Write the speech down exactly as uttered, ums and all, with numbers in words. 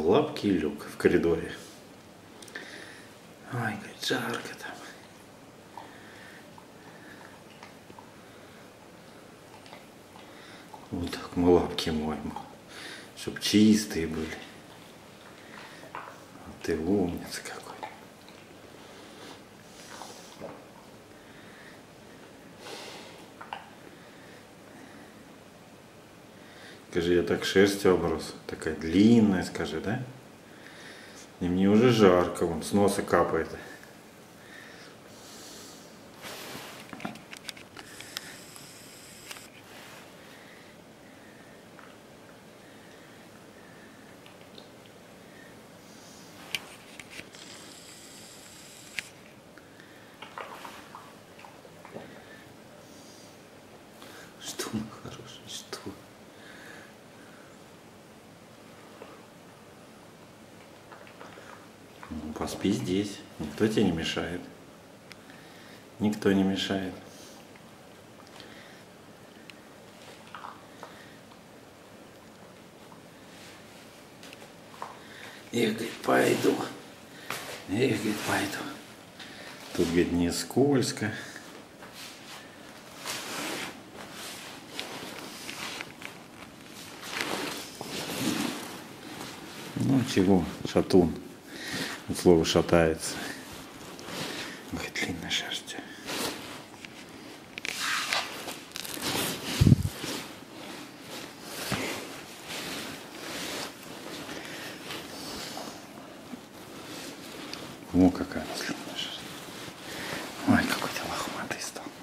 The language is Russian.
лапки и лег в коридоре. Ой, говорит, жарко там. Вот так мы лапки моем, чтоб чистые были. А ты умница какой. Скажи, я так шерстью оброс, такая длинная, скажи, да? И мне уже жарко, вон с носа капает. Что, мой хороший, что? Ну, поспи здесь, никто тебе не мешает. Никто не мешает. Я, говорит, пойду. Я, говорит, пойду. Тут, говорит, не скользко. Ну чего, шатун. От слова шатается. Ой, длинная шерсть. О, какая длинная шерсть. Ой, какой ты лохматый стал.